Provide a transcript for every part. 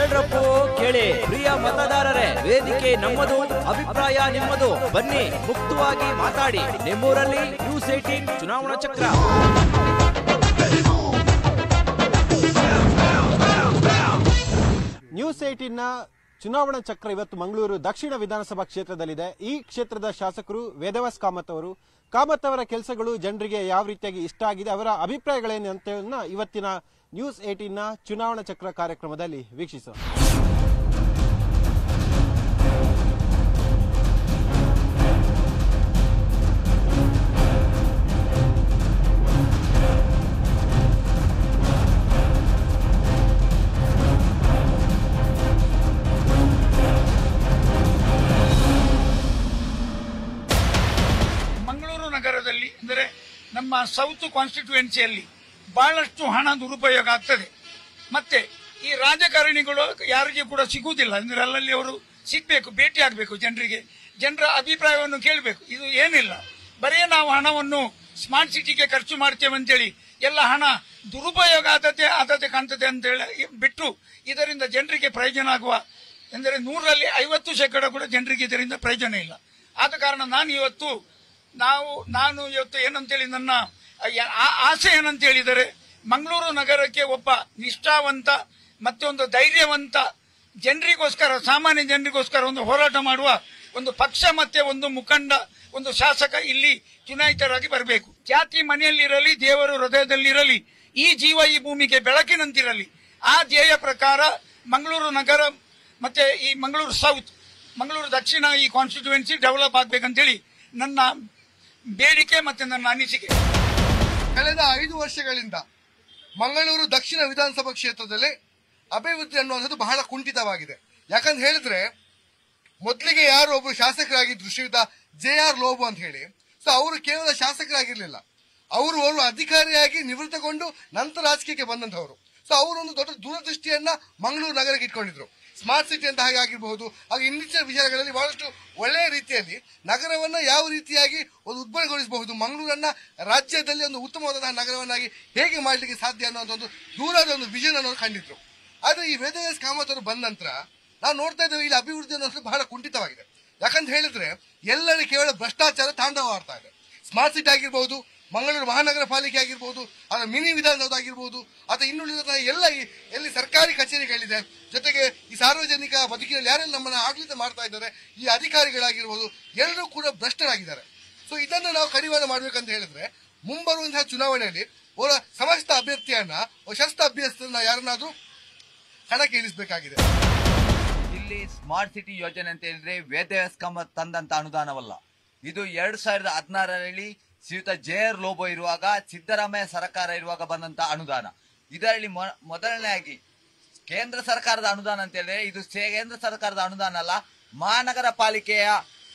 ಕೇಳ್ರಪ್ಪೋ ಕೇಳಿ. ಪ್ರಿಯ ಮತದಾರರೇ, ವೇದಿಕೆ ನಮ್ಮದು, ಅಭಿಪ್ರಾಯ ನಿಮ್ಮದು. ಬನ್ನಿ ಮುಕ್ತವಾಗಿ ಮಾತಾಡಿ. ನಿಮ್ಮೂರಲ್ಲಿ ನ್ಯೂಸ್ 18 ಚುನಾವಣಾ ಚಕ್ರ. ನ್ಯೂಸ್ 18ನ ಚುನಾವಣಾ ಚಕ್ರ ಇವತ್ತು ಮಂಗಳೂರು ದಕ್ಷಿಣ ವಿಧಾನಸಭಾ ಕ್ಷೇತ್ರದಲ್ಲಿದೆ. ಈ ಕ್ಷೇತ್ರದ ಶಾಸಕರು ವೇದವ್ಯಾಸ್ ಕಾಮತ್ ಅವರು. ಕಾಮತ್ ಅವರ ಕೆಲಸಗಳು ಜನರಿಗೆ ಯಾವ ರೀತಿಯಾಗಿ ಇಷ್ಟ ಆಗಿದೆ, ಅವರ ಅಭಿಪ್ರಾಯಗಳೇನು ಅಂತ ಇವತ್ತಿನ ನ್ಯೂಸ್ 18ನ ಚುನಾವಣಾ ಚಕ್ರ ಕಾರ್ಯಕ್ರಮದಲ್ಲಿ ವೀಕ್ಷಿಸೋಣ. ನಗರದಲ್ಲಿ ಅಂದರೆ ನಮ್ಮ ಸೌತ್ ಕಾನ್ಸ್ಟಿಟ್ಯೂಯೆನ್ಸಿಯಲ್ಲಿ ಬಹಳಷ್ಟು ಹಣ ದುರುಪಯೋಗ ಆಗ್ತದೆ. ಮತ್ತೆ ಈ ರಾಜಕಾರಣಿಗಳು ಯಾರಿಗೆ ಕೂಡ ಸಿಗುವುದಿಲ್ಲ. ಅಂದ್ರೆ ಅಲ್ಲಲ್ಲಿ ಅವರು ಸಿಗ್ಬೇಕು, ಭೇಟಿ ಆಗಬೇಕು, ಜನರ ಅಭಿಪ್ರಾಯವನ್ನು ಕೇಳಬೇಕು. ಇದು ಏನಿಲ್ಲ, ಬರೀ ನಾವು ಹಣವನ್ನು ಸ್ಮಾರ್ಟ್ ಸಿಟಿಗೆ ಖರ್ಚು ಮಾಡ್ತೇವೆ ಅಂತೇಳಿ ಎಲ್ಲ ಹಣ ದುರುಪಯೋಗ ಆದತೆ ಕಾಣ್ತದೆ ಅಂತೇಳಿ ಬಿಟ್ಟು ಇದರಿಂದ ಜನರಿಗೆ ಪ್ರಯೋಜನ ಆಗುವ ಅಂದರೆ 100ರಲ್ಲಿ 50% ಕೂಡ ಜನರಿಗೆ ಇದರಿಂದ ಪ್ರಯೋಜನ ಇಲ್ಲ. ಆದ ಕಾರಣ ನಾನು ಇವತ್ತು ಏನಂತೇಳಿ ನನ್ನ ಆಸೆ ಏನಂತ ಹೇಳಿದರೆ, ಮಂಗಳೂರು ನಗರಕ್ಕೆ ಒಬ್ಬ ನಿಷ್ಠಾವಂತ ಮತ್ತೆ ಒಂದು ಧೈರ್ಯವಂತ ಜನರಿಗೋಸ್ಕರ, ಸಾಮಾನ್ಯ ಜನರಿಗೋಸ್ಕರ ಒಂದು ಹೋರಾಟ ಮಾಡುವ ಒಂದು ಪಕ್ಷ ಮತ್ತೆ ಒಂದು ಮುಖಂಡ, ಒಂದು ಶಾಸಕ ಇಲ್ಲಿ ಚುನಾಯಿತರಾಗಿ ಬರಬೇಕು. ಜಾತಿ ಮನೆಯಲ್ಲಿರಲಿ, ದೇವರು ಹೃದಯದಲ್ಲಿರಲಿ, ಈ ಜೀವ ಈ ಭೂಮಿಗೆ ಬೆಳಕಿನಂತಿರಲಿ. ಆ ಧ್ಯೇಯ ಪ್ರಕಾರ ಮಂಗಳೂರು ನಗರ ಮತ್ತೆ ಈ ಮಂಗಳೂರು ಸೌತ್, ಮಂಗಳೂರು ದಕ್ಷಿಣ ಈ ಕಾನ್ಸ್ಟಿಟ್ಯೂಯೆನ್ಸಿ ಡೆವಲಪ್ ಆಗ್ಬೇಕಂತೇಳಿ ನನ್ನ ಬೇಡಿಕೆ ಮತ್ತೆ ನನ್ನ ಅನಿಸಿಕೆ. ಕಳೆದ 5 ವರ್ಷಗಳಿಂದ ಮಂಗಳೂರು ದಕ್ಷಿಣ ವಿಧಾನಸಭಾ ಕ್ಷೇತ್ರದಲ್ಲಿ ಅಭಿವೃದ್ಧಿ ಅನ್ನುವಂಥದ್ದು ಬಹಳ ಕುಂಠಿತವಾಗಿದೆ. ಯಾಕಂತ ಹೇಳಿದ್ರೆ, ಮೊದಲಿಗೆ ಯಾರು ಒಬ್ಬರು ಶಾಸಕರಾಗಿದ್ರು, ಶ್ರೀಯುತ JR ಲೋಬೋ ಅಂತ ಹೇಳಿ. ಸೊ ಅವರು ಕೇವಲ ಶಾಸಕರಾಗಿರ್ಲಿಲ್ಲ, ಅವರು ಅಧಿಕಾರಿಯಾಗಿ ನಿವೃತ್ತಗೊಂಡು ನಂತರ ರಾಜಕೀಯಕ್ಕೆ ಬಂದಂತವರು. ಸೊ ಅವರು ಒಂದು ದೊಡ್ಡ ದೂರದೃಷ್ಟಿಯನ್ನ ಮಂಗಳೂರು ನಗರಕ್ಕೆ ಇಟ್ಕೊಂಡಿದ್ರು. ಸ್ಮಾರ್ಟ್ ಸಿಟಿ ಅಂತ ಆಗಿರಬಹುದು, ಹಾಗೆ ಇನ್ನಿತರ ವಿಚಾರಗಳಲ್ಲಿ ಬಹಳಷ್ಟು ಒಳ್ಳೆಯ ರೀತಿಯಲ್ಲಿ ನಗರವನ್ನ ಯಾವ ರೀತಿಯಾಗಿ ಒಂದು ಉದ್ಭವಗೊಳಿಸಬಹುದು, ಮಂಗಳೂರನ್ನ ರಾಜ್ಯದಲ್ಲಿ ಒಂದು ಉತ್ತಮವಾದ ನಗರವನ್ನಾಗಿ ಹೇಗೆ ಮಾಡಲಿಕ್ಕೆ ಸಾಧ್ಯ ಅನ್ನೋ ಒಂದು ದೂರದ ಒಂದು ವಿಷನ್ ಅನ್ನೋದು ಕಂಡಿದ್ರು. ಆದ್ರೆ ಈ ವೇದವ್ಯಾಸ್ ಕಾಮತ್ ಅವರು ಬಂದ ನಂತರ ನಾವು ನೋಡ್ತಾ ಇದ್ದೇವೆ, ಇಲ್ಲಿ ಅಭಿವೃದ್ಧಿ ಅನ್ನೋದು ಬಹಳ ಕುಂಠಿತವಾಗಿದೆ. ಯಾಕಂತ ಹೇಳಿದ್ರೆ ಎಲ್ಲೆಡೆ ಕೇವಲ ಭ್ರಷ್ಟಾಚಾರ ತಾಂಡವವಾಡ್ತಾ ಇದೆ. ಸ್ಮಾರ್ಟ್ ಸಿಟಿ ಆಗಿರ್ಬಹುದು, ಮಂಗಳೂರು ಮಹಾನಗರ ಪಾಲಿಕೆ ಆಗಿರ್ಬೋದು, ಅದರ ಮಿನಿ ವಿಧಾನಸೌಧ ಆಗಿರ್ಬೋದು, ಅಥವಾ ಇನ್ನುಳಿದ ಎಲ್ಲ ಎಲ್ಲಿ ಸರ್ಕಾರಿ ಕಚೇರಿಗಳಿದೆ, ಜೊತೆಗೆ ಈ ಸಾರ್ವಜನಿಕ ಬದುಕಿನಲ್ಲಿ ಯಾರೆಲ್ಲ ನಮ್ಮನ್ನ ಆಡಳಿತ ಮಾಡ್ತಾ ಇದ್ದಾರೆ, ಈ ಅಧಿಕಾರಿಗಳಾಗಿರ್ಬೋದು, ಎಲ್ಲರೂ ಕೂಡ ಭ್ರಷ್ಟರಾಗಿದ್ದಾರೆ. ಸೊ ಇದನ್ನು ನಾವು ಕಡಿವಾಣ ಮಾಡ್ಬೇಕಂತ ಹೇಳಿದ್ರೆ, ಮುಂಬರುವಂತಹ ಚುನಾವಣೆಯಲ್ಲಿ ಅವರ ಸಮಸ್ತ ಅಭ್ಯರ್ಥಿಯನ್ನ, ಶಸ್ತ್ರ ಅಭ್ಯರ್ಥಿಯನ್ನ ಯಾರನ್ನಾದ್ರೂ ಕಣಕ್ಕೆ ಇಳಿಸಬೇಕಾಗಿದೆ. ಇಲ್ಲಿ ಸ್ಮಾರ್ಟ್ ಸಿಟಿ ಯೋಜನೆ ಅಂತ ಹೇಳಿದ್ರೆ ವೇದವ್ಯಾಸ್ ಕಾಮತ್ ತಂದಂತ ಅನುದಾನವಲ್ಲ. ಇದು 2016ರಲ್ಲಿ ಶ್ರೀಯುತ JR ಲೋಬೋ ಇರುವಾಗ, ಸಿದ್ದರಾಮಯ್ಯ ಸರ್ಕಾರ ಇರುವಾಗ ಬಂದಂತ ಅನುದಾನ. ಇದರಲ್ಲಿ ಮೊದಲನೆಯಾಗಿ ಕೇಂದ್ರ ಸರ್ಕಾರದ ಅನುದಾನ ಅಂತ ಹೇಳಿದ್ರೆ, ಇದು ಕೇಂದ್ರ ಸರ್ಕಾರದ ಅನುದಾನ ಅಲ್ಲ, ಮಹಾನಗರ ಪಾಲಿಕೆಯ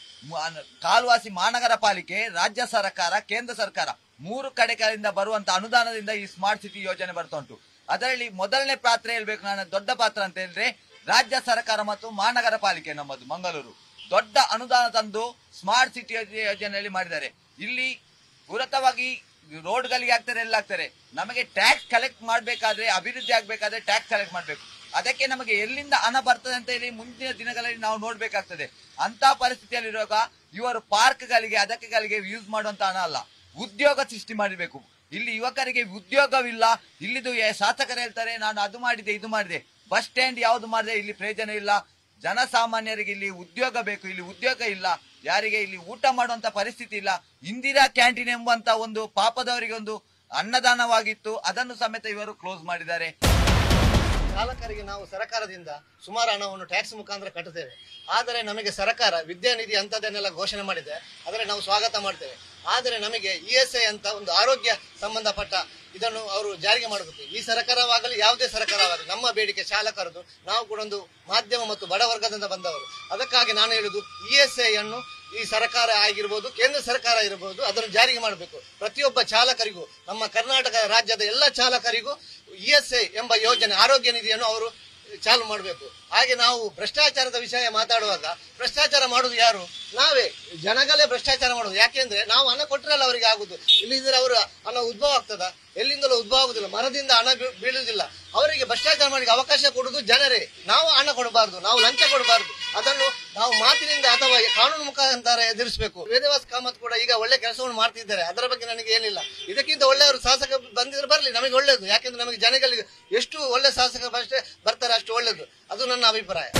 ಕಾಲ್ವಾಸಿ ಮಹಾನಗರ ಪಾಲಿಕೆ, ರಾಜ್ಯ ಸರ್ಕಾರ, ಕೇಂದ್ರ ಸರ್ಕಾರ 3 ಕಡೆಗಳಿಂದ ಬರುವಂತ ಅನುದಾನದಿಂದ ಈ ಸ್ಮಾರ್ಟ್ ಸಿಟಿ ಯೋಜನೆ ಬರ್ತಾ ಉಂಟು. ಅದರಲ್ಲಿ ಮೊದಲನೇ ಪಾತ್ರ ಹೇಳ್ಬೇಕು, ನಾನು ದೊಡ್ಡ ಪಾತ್ರ ಅಂತ ಹೇಳಿದ್ರೆ ರಾಜ್ಯ ಸರ್ಕಾರ ಮತ್ತು ಮಹಾನಗರ ಪಾಲಿಕೆ ನಮ್ಮದು ಮಂಗಳೂರು ದೊಡ್ಡ ಅನುದಾನ ತಂದು ಸ್ಮಾರ್ಟ್ ಸಿಟಿ ಯೋಜನೆಯಲ್ಲಿ ಮಾಡಿದ್ದಾರೆ. ಇಲ್ಲಿ ಪೂರಕವಾಗಿ ರೋಡ್ಗಳಿಗೆ ಆಗ್ತಾರೆ, ಎಲ್ಲ ಆಗ್ತಾರೆ. ನಮಗೆ ಟ್ಯಾಕ್ಸ್ ಕಲೆಕ್ಟ್ ಮಾಡಬೇಕಾದ್ರೆ, ಅಭಿವೃದ್ಧಿ ಆಗ್ಬೇಕಾದ್ರೆ ಟ್ಯಾಕ್ಸ್ ಕಲೆಕ್ಟ್ ಮಾಡಬೇಕು. ಅದಕ್ಕೆ ನಮಗೆ ಎಲ್ಲಿಂದ ಹಣ ಬರ್ತದೆ ಅಂತ ಹೇಳಿ ಮುಂದಿನ ದಿನಗಳಲ್ಲಿ ನಾವು ನೋಡ್ಬೇಕಾಗ್ತದೆ. ಅಂತ ಪರಿಸ್ಥಿತಿಯಲ್ಲಿರುವಾಗ ಇವರು ಪಾರ್ಕ್ಗಳಿಗೆ ಅದಕ್ಕೆಗಳಿಗೆ ಯೂಸ್ ಮಾಡುವಂತ ಹಣ ಅಲ್ಲ, ಉದ್ಯೋಗ ಸೃಷ್ಟಿ ಮಾಡಬೇಕು. ಇಲ್ಲಿ ಯುವಕರಿಗೆ ಉದ್ಯೋಗವಿಲ್ಲ. ಇಲ್ಲಿದು ಶಾಸಕರು ಹೇಳ್ತಾರೆ, ನಾನು ಅದು ಮಾಡಿದೆ ಇದು ಮಾಡಿದೆ, ಬಸ್ ಸ್ಟ್ಯಾಂಡ್ ಯಾವ್ದು ಮಾಡಿದೆ, ಇಲ್ಲಿ ಪ್ರಯೋಜನ ಇಲ್ಲ. ಜನಸಾಮಾನ್ಯರಿಗೆ ಇಲ್ಲಿ ಉದ್ಯೋಗ ಬೇಕು, ಇಲ್ಲಿ ಉದ್ಯೋಗ ಇಲ್ಲ. ಯಾರಿಗೆ ಇಲ್ಲಿ ಊಟ ಮಾಡುವಂತ ಪರಿಸ್ಥಿತಿ ಇಲ್ಲ. ಇಂದಿರಾ ಕ್ಯಾಂಟೀನ್ ಎಂಬಂತ ಒಂದು ಪಾಪದವರಿಗೆ ಒಂದು ಅನ್ನದಾನವಾಗಿತ್ತು, ಅದನ್ನು ಸಮೇತ ಇವರು ಕ್ಲೋಸ್ ಮಾಡಿದ್ದಾರೆ. ಚಾಲಕರಿಗೆ ನಾವು ಸರ್ಕಾರದಿಂದ ಸುಮಾರು ಹಣವನ್ನು ಟ್ಯಾಕ್ಸ್ ಮುಖಾಂತರ ಕಟ್ಟುತ್ತೇವೆ. ಆದರೆ ನಮಗೆ ಸರ್ಕಾರ ವಿದ್ಯಾನಿಧಿ ಅಂತದನ್ನೆಲ್ಲ ಘೋಷಣೆ ಮಾಡಿದೆ, ಆದರೆ ನಾವು ಸ್ವಾಗತ ಮಾಡ್ತೇವೆ. ಆದರೆ ನಮಗೆ ESI ಅಂತ ಒಂದು ಆರೋಗ್ಯ ಸಂಬಂಧಪಟ್ಟ ಇದನ್ನು ಅವರು ಜಾರಿಗೆ ಮಾಡಬೇಕು. ಈ ಸರ್ಕಾರವಾಗಲಿ ಯಾವುದೇ ಸರ್ಕಾರವಾಗಲಿ ನಮ್ಮ ಬೇಡಿಕೆ ಚಾಲಕರದು. ನಾವು ಕೂಡ ಒಂದು ಮಾಧ್ಯಮ ಮತ್ತು ಬಡವರ್ಗದಿಂದ ಬಂದವರು. ಅದಕ್ಕಾಗಿ ನಾನು ಹೇಳುದು, ESI ಅನ್ನು ಈ ಸರ್ಕಾರ ಆಗಿರ್ಬೋದು, ಕೇಂದ್ರ ಸರ್ಕಾರ ಇರಬಹುದು, ಅದನ್ನು ಜಾರಿಗೆ ಮಾಡಬೇಕು. ಪ್ರತಿಯೊಬ್ಬ ಚಾಲಕರಿಗೂ, ನಮ್ಮ ಕರ್ನಾಟಕ ರಾಜ್ಯದ ಎಲ್ಲ ಚಾಲಕರಿಗೂ ESI ಎಂಬ ಯೋಜನೆ, ಆರೋಗ್ಯ ನಿಧಿಯನ್ನು ಅವರು ಚಾಲು ಮಾಡಬೇಕು. ಹಾಗೆ ನಾವು ಭ್ರಷ್ಟಾಚಾರದ ವಿಷಯ ಮಾತಾಡುವಾಗ ಭ್ರಷ್ಟಾಚಾರ ಮಾಡುದು ಯಾರು? ನಾವೇ, ಜನಗಳೇ ಭ್ರಷ್ಟಾಚಾರ ಮಾಡುದು. ಯಾಕೆಂದ್ರೆ ನಾವು ಹಣ ಕೊಟ್ಟರಲ್ಲ ಅವರಿಗೆ ಆಗುದು. ಇಲ್ಲಿದ್ರೆ ಅವರು ಹಣ ಉದ್ಭವ ಆಗ್ತದ? ಎಲ್ಲಿಂದಲೂ ಉದ್ಭವ ಆಗುದಿಲ್ಲ, ಮರದಿಂದ ಹಣ ಬೀಳುವುದಿಲ್ಲ. ಅವರಿಗೆ ಭ್ರಷ್ಟಾಚಾರ ಮಾಡಿ ಅವಕಾಶ ಕೊಡುದು ಜನರೇ. ನಾವು ಹಣ ಕೊಡಬಾರ್ದು, ನಾವು ಲಂಚ ಕೊಡಬಾರ್ದು. ಅದನ್ನು ನಾವು ಮಾತಿನಿಂದ ಅಥವಾ ಕಾನೂನು ಮುಖಾಂತರ ಎದುರಿಸಬೇಕು. ವೇದವ್ಯಾಸ್ ಕಾಮತ್ ಕೂಡ ಈಗ ಒಳ್ಳೆ ಕೆಲಸವನ್ನು ಮಾಡ್ತಿದ್ದಾರೆ, ಅದರ ಬಗ್ಗೆ ನನಗೆ ಏನಿಲ್ಲ. ಇದಕ್ಕಿಂತ ಒಳ್ಳೆಯವರು ಶಾಸಕ ಬಂದಿದ್ರೆ ಬರಲಿ, ನಮಗೆ ಒಳ್ಳೇದು. ಯಾಕೆಂದ್ರೆ ನಮಗೆ ಜನಗಳಿಗೆ ಎಷ್ಟು ಒಳ್ಳೆ ಶಾಸಕ ಬರ್ತಾರೆ ಅಷ್ಟು ಒಳ್ಳೇದು. ಅದು ನನ್ನ ಅಭಿಪ್ರಾಯ.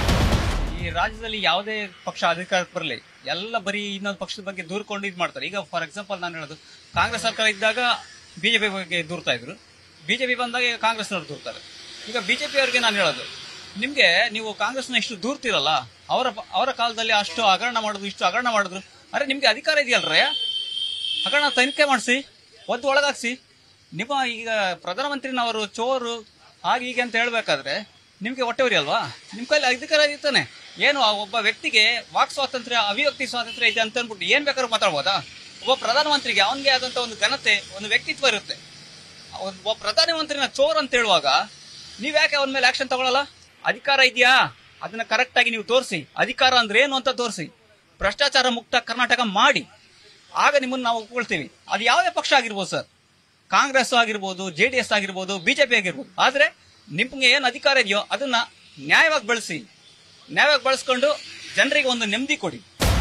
ಈ ರಾಜ್ಯದಲ್ಲಿ ಯಾವುದೇ ಪಕ್ಷ ಅಧಿಕಾರಕ್ಕೆ ಬರಲಿ, ಎಲ್ಲ ಬರೀ ಇನ್ನೊಂದು ಪಕ್ಷದ ಬಗ್ಗೆ ದೂರ್ಕೊಂಡು ಇದು ಮಾಡ್ತಾರೆ. ಈಗ ಫಾರ್ ಎಕ್ಸಾಂಪಲ್ ನಾನು ಹೇಳೋದು, ಕಾಂಗ್ರೆಸ್ ಸರ್ಕಾರ ಇದ್ದಾಗ ಬಿಜೆಪಿ ಬಗ್ಗೆ ದೂರ್ತಾ ಇದ್ರು, ಬಿಜೆಪಿ ಬಂದಾಗ ಈಗ ಕಾಂಗ್ರೆಸ್ನವ್ರು ದೂರ್ತಾರೆ. ಈಗ ಬಿಜೆಪಿ ಅವರಿಗೆ ನಾನು ಹೇಳೋದು, ನಿಮ್ಗೆ ನೀವು ಕಾಂಗ್ರೆಸ್ನ ಇಷ್ಟು ದೂರ್ತಿರಲ್ಲ, ಅವರ ಕಾಲದಲ್ಲಿ ಅಷ್ಟು ಹಗರಣ ಮಾಡೋದು, ಇಷ್ಟು ಹಗರಣ ಮಾಡಿದ್ರು, ಅರೆ ನಿಮ್ಗೆ ಅಧಿಕಾರ ಇದೆಯಲ್ರೇ, ಹಗರಣ ತನಿಖೆ ಮಾಡಿಸಿ, ಒದ್ದು ಒಳಗಾಕ್ಸಿ. ನಿಮ್ಮ ಈಗ ಪ್ರಧಾನಮಂತ್ರಿನವರು ಚೋರು ಹಾಗೆ ಹೀಗೆ ಅಂತ ಹೇಳ್ಬೇಕಾದ್ರೆ ನಿಮ್ಗೆ ಹೊಟ್ಟೆ ಉರಿ ಅಲ್ವಾ? ನಿಮ್ ಕೈಲಿ ಅಧಿಕಾರ ಇರ್ತಾನೆ. ಏನು ಒಬ್ಬ ವ್ಯಕ್ತಿಗೆ ವಾಕ್ ಸ್ವಾತಂತ್ರ್ಯ, ಅಭಿವ್ಯಕ್ತಿ ಸ್ವಾತಂತ್ರ್ಯ ಇದೆ ಅಂತ ಅಂದ್ಬಿಟ್ಟು ಏನ್ ಬೇಕಾದ್ರೂ ಮಾತಾಡ್ಬೋದಾ? ಒಬ್ಬ ಪ್ರಧಾನಮಂತ್ರಿಗೆ ಅವನಿಗೆ ಆದಂತ ಒಂದು ಘನತೆ, ಒಂದು ವ್ಯಕ್ತಿತ್ವ ಇರುತ್ತೆ. ಒಬ್ಬ ಪ್ರಧಾನಮಂತ್ರಿನ ಚೋರ್ ಅಂತ ಹೇಳುವಾಗ ನೀವ್ ಯಾಕೆ ಅವನ ಮೇಲೆ ಆಕ್ಷನ್ ತಗೊಳ್ಳಲ್ಲ? ಅಧಿಕಾರ ಇದೆಯಾ, ಅದನ್ನ ಕರೆಕ್ಟ್ ಆಗಿ ನೀವು ತೋರಿಸಿ. ಅಧಿಕಾರ ಅಂದ್ರೆ ಏನು ಅಂತ ತೋರಿಸಿ. ಭ್ರಷ್ಟಾಚಾರ ಮುಕ್ತ ಕರ್ನಾಟಕ ಮಾಡಿ, ಆಗ ನಿಮ್ಮನ್ನ ನಾವು ಒಪ್ಕೊಳ್ತೀವಿ. ಅದು ಯಾವುದೇ ಪಕ್ಷ ಆಗಿರ್ಬೋದು ಸರ್, ಕಾಂಗ್ರೆಸ್ ಆಗಿರ್ಬೋದು, JDS ಆಗಿರ್ಬೋದು, ಬಿಜೆಪಿ ಆಗಿರ್ಬೋದು. ಆದ್ರೆ ನಿಮ್ಗೆ ಏನು ಅಧಿಕಾರ ಇದೆಯೋ ಅದನ್ನ ನ್ಯಾಯವಾಗಿ ಬಳಸಿ, ನ್ಯಾಯವಾಗಿ ಬಳಸ್ಕೊಂಡು ಜನರಿಗೆ ಒಂದು ನೆಮ್ಮದಿ ಕೊಡಿ.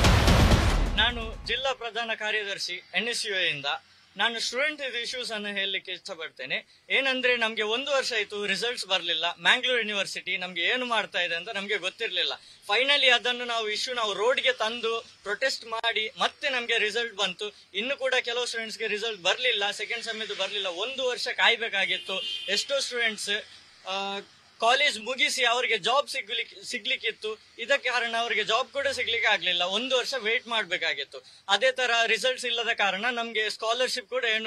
ನಾನು ಜಿಲ್ಲಾ ಪ್ರಧಾನ ಕಾರ್ಯದರ್ಶಿ NSUA ಇಂದ. ನಾನು ಸ್ಟೂಡೆಂಟ್ ಇಶ್ಯೂಸ್ ಅನ್ನು ಹೇಳಲಿಕ್ಕೆ ಇಷ್ಟಪಡ್ತೇನೆ. ಏನಂದ್ರೆ ನಮ್ಗೆ 1 ವರ್ಷ ಆಯ್ತು ರಿಸಲ್ಟ್ಸ್ ಬರಲಿಲ್ಲ. ಮ್ಯಾಂಗ್ಳೂರ್ ಯೂನಿವರ್ಸಿಟಿ ನಮ್ಗೆ ಏನು ಮಾಡ್ತಾ ಇದೆ ಅಂತ ನಮ್ಗೆ ಗೊತ್ತಿರ್ಲಿಲ್ಲ. ಫೈನಲಿ ಅದನ್ನು ನಾವು ರೋಡ್ಗೆ ತಂದು ಪ್ರೊಟೆಸ್ಟ್ ಮಾಡಿ ಮತ್ತೆ ನಮ್ಗೆ ರಿಸಲ್ಟ್ ಬಂತು. ಇನ್ನು ಕೂಡ ಕೆಲವು ಸ್ಟೂಡೆಂಟ್ಸ್ಗೆ ರಿಸಲ್ಟ್ ಬರಲಿಲ್ಲ, ಸೆಕೆಂಡ್ ಸೆಮಿದು ಬರಲಿಲ್ಲ. 1 ವರ್ಷ ಕಾಯ್ಬೇಕಾಗಿತ್ತು. ಎಷ್ಟೋ ಸ್ಟೂಡೆಂಟ್ಸ್ ಕಾಲೇಜ್ ಮುಗಿಸಿ ಅವರಿಗೆ ಜಾಬ್ ಸಿಗ್ಲಿಕ್ಕಿತ್ತು. ಇದಕ್ಕೆ ಕಾರಣ ಅವರಿಗೆ ಜಾಬ್ ಕೂಡ ಸಿಗ್ಲಿಕ್ಕೆ ಆಗ್ಲಿಲ್ಲ. 1 ವರ್ಷ ವೇಟ್ ಮಾಡ್ಬೇಕಾಗಿತ್ತು. ಅದೇ ತರ ರಿಸಲ್ಟ್ಸ್ ಇಲ್ಲದ ಕಾರಣ ನಮ್ಗೆ ಸ್ಕಾಲರ್ಶಿಪ್ ಕೂಡ ಏನು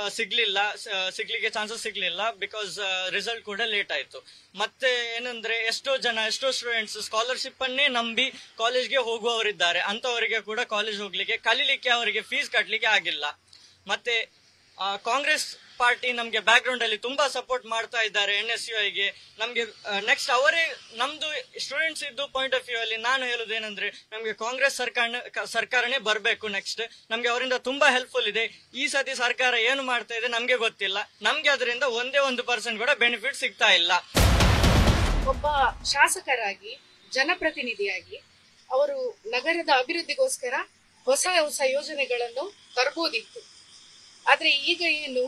ಸಿಗ್ಲಿಕ್ಕೆ ಚಾನ್ಸಸ್ ಸಿಗ್ಲಿಲ್ಲ. ಬಿಕಾಸ್ ರಿಸಲ್ಟ್ ಕೂಡ ಲೇಟ್ ಆಯ್ತು. ಮತ್ತೆ ಏನಂದ್ರೆ ಎಷ್ಟೋ ಸ್ಟೂಡೆಂಟ್ಸ್ ಸ್ಕಾಲರ್ಶಿಪ್ ಅನ್ನೇ ನಂಬಿ ಕಾಲೇಜ್ಗೆ ಹೋಗುವವರಿದ್ದಾರೆ. ಅಂತವರಿಗೆ ಕೂಡ ಕಾಲೇಜ್ ಹೋಗ್ಲಿಕ್ಕೆ, ಕಲೀಲಿಕ್ಕೆ ಅವರಿಗೆ ಫೀಸ್ ಕಟ್ಲಿಕ್ಕೆ ಆಗಿಲ್ಲ. ಮತ್ತೆ ಕಾಂಗ್ರೆಸ್ ಪಾರ್ಟಿ ನಮ್ಗೆ ಬ್ಯಾಕ್ ಗ್ರೌಂಡ್ ಅಲ್ಲಿ ತುಂಬಾ ಸಪೋರ್ಟ್ ಮಾಡ್ತಾ ಇದ್ದಾರೆ NSUIಗೆ. ನಮ್ಗೆ ನೆಕ್ಸ್ಟ್ ಅವರೇ ನಮ್ದು ಸ್ಟೂಡೆಂಟ್ಸ್ ಇದ್ದು ಪಾಯಿಂಟ್ ಆಫ್ ವ್ಯೂ ಅಲ್ಲಿ ನಾನು ಹೇಳುದೇನಂದ್ರೆ ನಮ್ಗೆ ಕಾಂಗ್ರೆಸ್ ಸರ್ಕಾರನೇ ಬರ್ಬೇಕು. ನೆಕ್ಸ್ಟ್ ನಮ್ಗೆ ಅವರಿಂದ ತುಂಬಾ ಹೆಲ್ಪ್ಫುಲ್ ಇದೆ. ಈ ಸತಿ ಸರ್ಕಾರ ಏನು ಮಾಡ್ತಾ ಇದೆ ನಮ್ಗೆ ಗೊತ್ತಿಲ್ಲ. ನಮ್ಗೆ ಅದರಿಂದ 1% ಕೂಡ ಬೆನಿಫಿಟ್ ಸಿಗ್ತಾ ಇಲ್ಲ. ಒಬ್ಬ ಶಾಸಕರಾಗಿ, ಜನಪ್ರತಿನಿಧಿಯಾಗಿ ಅವರು ನಗರದ ಅಭಿವೃದ್ಧಿಗೋಸ್ಕರ ಹೊಸ ಯೋಜನೆಗಳನ್ನು ತರಬಹುದಿತ್ತು. ಆದ್ರೆ ಈಗ ಏನು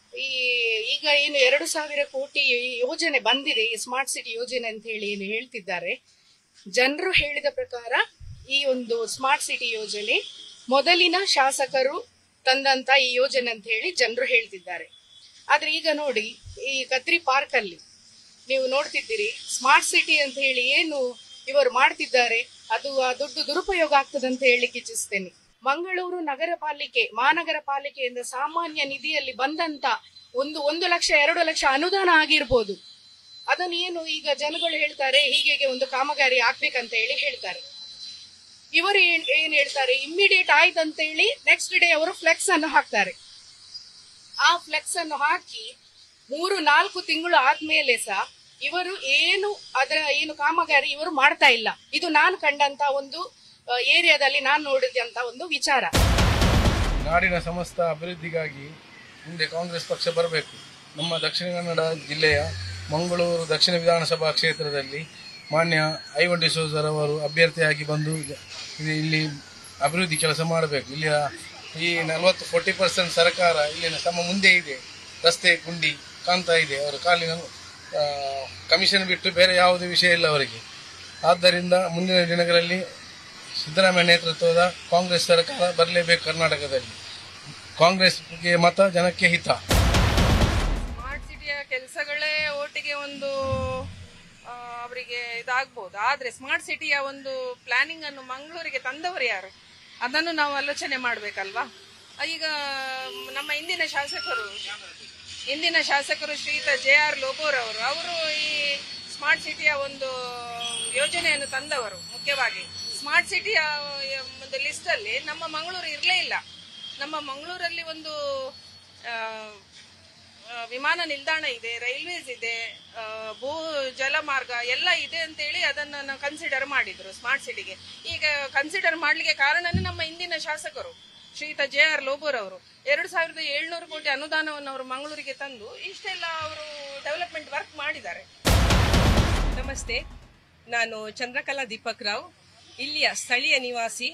2,000 ಕೋಟಿ ಯೋಜನೆ ಬಂದಿದೆ, ಈ ಸ್ಮಾರ್ಟ್ ಸಿಟಿ ಯೋಜನೆ ಅಂತ ಹೇಳಿ ಏನು ಹೇಳ್ತಿದ್ದಾರೆ. ಜನರು ಹೇಳಿದ ಪ್ರಕಾರ ಈ ಒಂದು ಸ್ಮಾರ್ಟ್ ಸಿಟಿ ಯೋಜನೆ ಮೊದಲಿನ ಶಾಸಕರು ತಂದಂತ ಈ ಯೋಜನೆ ಅಂತ ಹೇಳಿ ಜನರು ಹೇಳ್ತಿದ್ದಾರೆ. ಆದ್ರೆ ಈಗ ನೋಡಿ, ಈ ಕತ್ರಿ ಪಾರ್ಕ್ ಅಲ್ಲಿ ನೀವು ನೋಡ್ತಿದ್ದೀರಿ, ಸ್ಮಾರ್ಟ್ ಸಿಟಿ ಅಂತ ಹೇಳಿ ಏನು ಇವರು ಮಾಡ್ತಿದ್ದಾರೆ, ಅದು ಆ ದುಡ್ಡು ದುರುಪಯೋಗ ಆಗ್ತದೆ ಅಂತ ಹೇಳಿಕ್ಕೆ ಇಚ್ಛಿಸ್ತೇನೆ. ಮಂಗಳೂರು ಮಹಾನಗರ ಪಾಲಿಕೆಯಿಂದ ಸಾಮಾನ್ಯ ನಿಧಿಯಲ್ಲಿ ಬಂದಂತ 1 ಲಕ್ಷ 2 ಲಕ್ಷ ಅನುದಾನ ಆಗಿರ್ಬೋದು. ಅದನ್ನು ಏನು ಈಗ ಜನಗಳು ಹೇಳ್ತಾರೆ, ಹೀಗೆ ಒಂದು ಕಾಮಗಾರಿ ಆಗ್ಬೇಕಂತ ಹೇಳಿ ಹೇಳ್ತಾರೆ. ಇವರು ಏನ್ ಹೇಳ್ತಾರೆ, ಇಮ್ಮಿಡಿಯೇಟ್ ಆಯ್ತಂತ ಹೇಳಿ ನೆಕ್ಸ್ಟ್ ಡೇ ಅವರು ಫ್ಲೆಕ್ಸ್ ಅನ್ನು ಹಾಕ್ತಾರೆ. ಆ ಫ್ಲೆಕ್ಸ್ ಅನ್ನು ಹಾಕಿ 3-4 ತಿಂಗಳು ಆದ್ಮೇಲೆ ಸಹ ಇವರು ಏನು ಕಾಮಗಾರಿ ಇವರು ಮಾಡ್ತಾ ಇಲ್ಲ. ಇದು ನಾನು ಕಂಡಂತ ಒಂದು ಏರಿಯಾದಲ್ಲಿ ನಾನು ನೋಡಿದಂತ ಒಂದು ವಿಚಾರ. ನಾಡಿನ ಸಮಸ್ತ ಅಭಿವೃದ್ಧಿಗಾಗಿ ಮುಂದೆ ಕಾಂಗ್ರೆಸ್ ಪಕ್ಷ ಬರಬೇಕು. ನಮ್ಮ ದಕ್ಷಿಣ ಕನ್ನಡ ಜಿಲ್ಲೆಯ ಮಂಗಳೂರು ದಕ್ಷಿಣ ವಿಧಾನಸಭಾ ಕ್ಷೇತ್ರದಲ್ಲಿ ಮಾನ್ಯ ಐವನ್ ಡಿಸೋಜರ್ ಅವರು ಅಭ್ಯರ್ಥಿಯಾಗಿ ಬಂದು ಇಲ್ಲಿ ಅಭಿವೃದ್ಧಿ ಕೆಲಸ ಮಾಡಬೇಕು. ಇಲ್ಲಿಯ ಈ 40-40% ಸರ್ಕಾರ ಇಲ್ಲಿನ ತಮ್ಮ ಮುಂದೆ ಇದೆ. ರಸ್ತೆ ಗುಂಡಿ ಕಾಣ್ತಾ ಇದೆ. ಅವರ ಕಾಲಿನ ಕಮಿಷನ್ ಬಿಟ್ಟು ಬೇರೆ ಯಾವುದೇ ವಿಷಯ ಇಲ್ಲ ಅವರಿಗೆ. ಆದ್ದರಿಂದ ಮುಂದಿನ ದಿನಗಳಲ್ಲಿ ಸಿದ್ದರಾಮಯ್ಯ ನೇತೃತ್ವದ ಕಾಂಗ್ರೆಸ್ ಸರ್ಕಾರ ಬರಲೇಬೇಕು ಕರ್ನಾಟಕದಲ್ಲಿ. ಕಾಂಗ್ರೆಸ್ಗೆ ಮತ, ಜನಕ್ಕೆ ಹಿತ. ಸ್ಮಾರ್ಟ್ ಸಿಟಿಯ ಕೆಲಸಗಳೇ ಓಟಿಗೆ ಒಂದು ಅವರಿಗೆ ಇದಾಗಬಹುದು. ಆದ್ರೆ ಸ್ಮಾರ್ಟ್ ಸಿಟಿಯ ಒಂದು ಪ್ಲಾನಿಂಗ್ ಅನ್ನು ಮಂಗಳೂರಿಗೆ ತಂದವರು ಯಾರು, ಅದನ್ನು ನಾವು ಆಲೋಚನೆ ಮಾಡ್ಬೇಕಲ್ವಾ. ಈಗ ನಮ್ಮ ಇಂದಿನ ಶಾಸಕರು ಶ್ರೀಯುತ JR ಲೋಬೋರ್ ಅವರು ಈ ಸ್ಮಾರ್ಟ್ ಸಿಟಿಯ ಒಂದು ಯೋಜನೆಯನ್ನು ತಂದವರು. ಮುಖ್ಯವಾಗಿ ಸ್ಮಾರ್ಟ್ ಸಿಟಿಯ ಒಂದು ಲಿಸ್ಟ್ ಅಲ್ಲಿ ನಮ್ಮ ಮಂಗಳೂರು ಇರಲೇ ಇಲ್ಲ. ನಮ್ಮ ಮಂಗಳೂರಲ್ಲಿ ವಿಮಾನ ನಿಲ್ದಾಣ ಇದೆ, ರೈಲ್ವೇಸ್ ಇದೆ, ಭೂ ಜಲಮಾರ್ಗ ಎಲ್ಲ ಇದೆ ಅಂತೇಳಿ ಅದನ್ನ ಕನ್ಸಿಡರ್ ಮಾಡಿದ್ರು ಸ್ಮಾರ್ಟ್ ಸಿಟಿಗೆ. ಈಗ ಕನ್ಸಿಡರ್ ಮಾಡ್ಲಿಕ್ಕೆ ಕಾರಣನೇ ನಮ್ಮ ಇಂದಿನ ಶಾಸಕರು ಶ್ರೀಯುತ JR ಲೋಬೋರ್ ಅವರು 2700 ಕೋಟಿ ಅನುದಾನವನ್ನು ಅವರು ಮಂಗಳೂರಿಗೆ ತಂದು ಇಷ್ಟೆಲ್ಲ ಅವರು ಡೆವಲಪ್ಮೆಂಟ್ ವರ್ಕ್ ಮಾಡಿದ್ದಾರೆ. ನಮಸ್ತೆ, ನಾನು ಚಂದ್ರಕಲಾ ದೀಪಕ್ ರಾವ್, ಇಲ್ಲಿಯ ಸ್ಥಳೀಯ ನಿವಾಸಿ.